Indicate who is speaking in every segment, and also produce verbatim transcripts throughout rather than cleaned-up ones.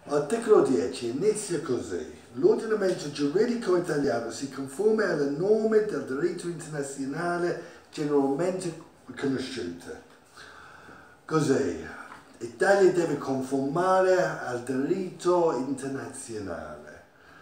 Speaker 1: Articolo dieci inizia così. L'ordinamento giuridico italiano si conforma alle norme del diritto internazionale generalmente riconosciute. Così, l'Italia deve conformare al diritto internazionale.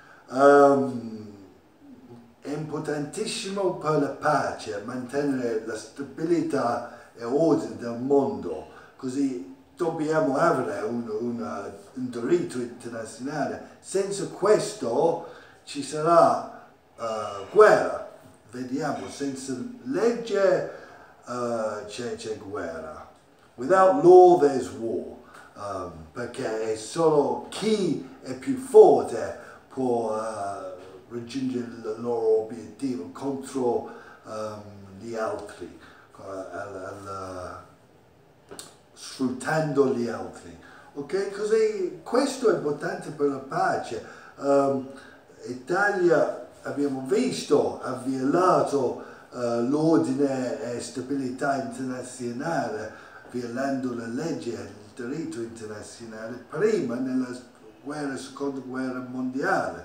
Speaker 1: Um, è importantissimo per la pace mantenere la stabilità e ordine del mondo, così dobbiamo avere un, un, un diritto internazionale. Senza questo ci sarà uh, guerra. Vediamo, senza legge uh, c'è, c'è guerra. Without law there's war. Um, perché è solo chi è più forte può uh, raggiungere il loro obiettivo contro um, gli altri. Uh, al, al, sfruttando gli altri, ok? Così questo è importante per la pace. Um, Italia, abbiamo visto, ha violato uh, l'ordine e stabilità internazionale, violando la legge e il diritto internazionale prima nella guerra, seconda guerra mondiale.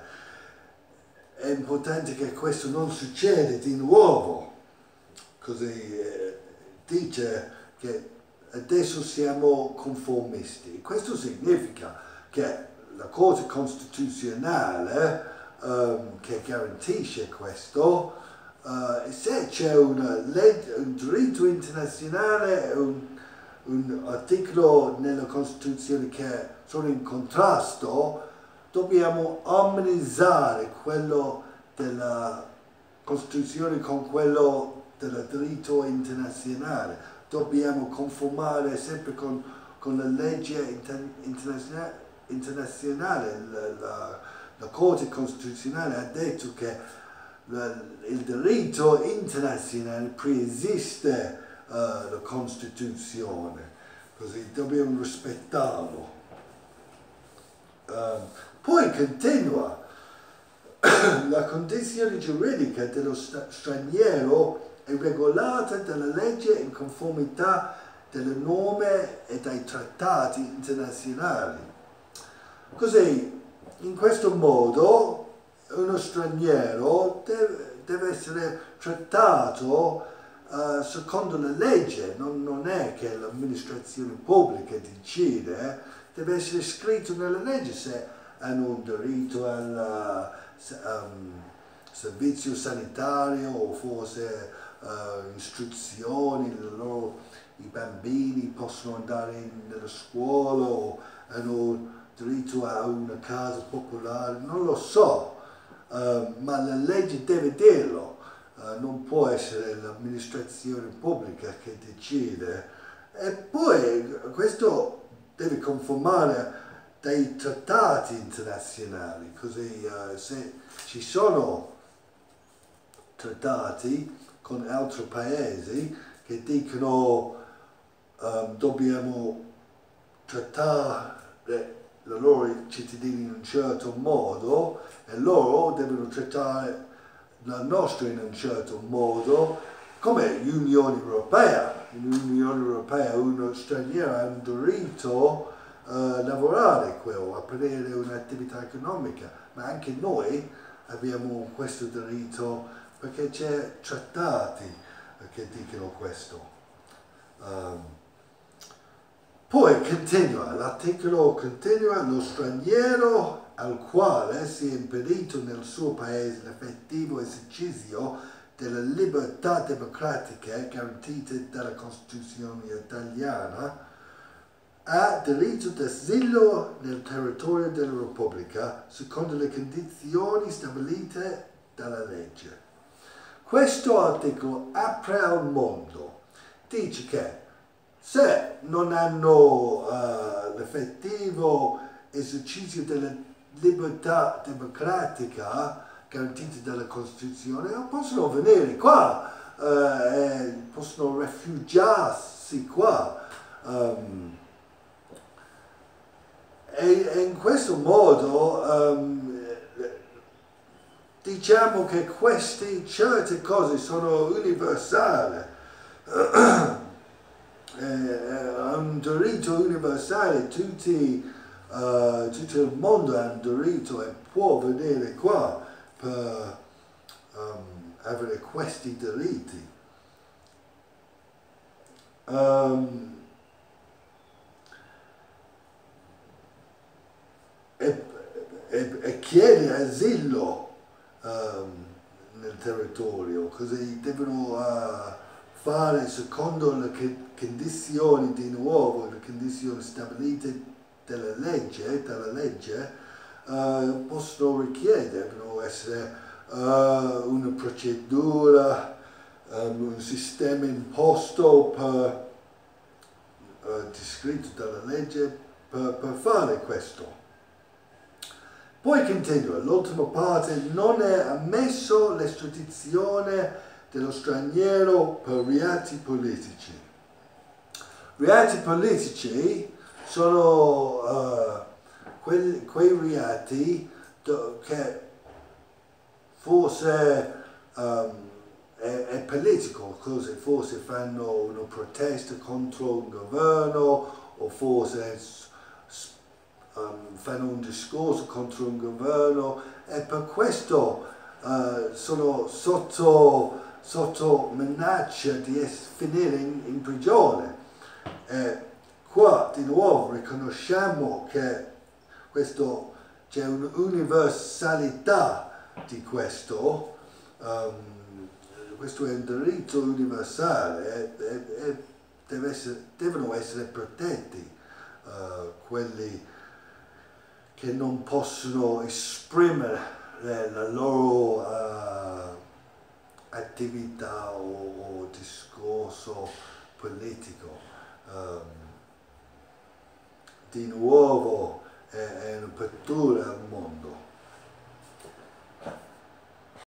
Speaker 1: È importante che questo non succeda di nuovo. Così eh, dice che adesso siamo conformisti. Questo significa che la Corte Costituzionale, um, che garantisce questo, uh, se c'è un diritto internazionale, un, un articolo nella Costituzione che sono in contrasto, dobbiamo armonizzare quello della Costituzione con quello del diritto internazionale. Dobbiamo conformare sempre con, con la legge inter, internazionale. internazionale. La, la, la Corte Costituzionale ha detto che la, il diritto internazionale preesiste uh, la Costituzione, così dobbiamo rispettarlo. Uh, poi continua, la condizione giuridica dello straniero è regolata dalla legge in conformità delle norme e dai trattati internazionali. Così, in questo modo, uno straniero deve, deve essere trattato uh, secondo la legge. Non, non è che l'amministrazione pubblica decide, deve essere scritto nella legge se hanno un diritto al um, servizio sanitario o forse Uh, istruzioni, loro, i bambini possono andare in, nella scuola o hanno diritto a una casa popolare, non lo so, uh, ma la legge deve dirlo, uh, non può essere l'amministrazione pubblica che decide. E poi questo deve conformare dai trattati internazionali, così uh, se ci sono trattati con altri paesi che dicono um, dobbiamo trattare i loro cittadini in un certo modo e loro devono trattare la nostra in un certo modo, come l'Unione Europea. L'Unione Europea, uno straniero ha un diritto a uh, lavorare qui o aprire un'attività economica, ma anche noi abbiamo questo diritto perché c'è trattati che dicono questo. Um, poi continua, l'articolo continua, lo straniero al quale sia impedito nel suo paese l'effettivo esercizio delle libertà democratiche garantite dalla Costituzione italiana ha diritto d'asilo nel territorio della Repubblica secondo le condizioni stabilite dalla legge. Questo articolo apre al mondo, dice che se non hanno uh, l'effettivo esercizio della libertà democratica garantita dalla Costituzione, possono venire qua, uh, e possono rifugiarsi qua. Um, e, e in questo modo um, diciamo che queste certe cose sono universali, è un diritto universale, tutti uh, uh, tutto il mondo è aderito e può venire qua per um, avere questi diritti. Um, e, e, e chiede asilo um, nel territorio, così devono uh, fare secondo le condizioni, di nuovo, le condizioni stabilite dalla legge, dalla legge uh, possono richiedere, devono essere uh, una procedura, um, un sistema imposto per, uh, descritto dalla legge per, per fare questo. Poi continua, l'ultima parte, non è ammesso l'estradizione dello straniero per reati politici. Reati politici sono uh, quei, quei reati che forse um, è, è politico, così forse fanno una protesta contro un governo o forse Um, fanno un discorso contro un governo e per questo uh, sono sotto, sotto minaccia di finire in, in prigione. E qua di nuovo riconosciamo che questo, c'è un'universalità di questo, um, questo è un diritto universale e, e, e deve essere, devono essere protetti uh, quelli che non possono esprimere la loro uh, attività o, o discorso politico. Um, di nuovo è, è un'apertura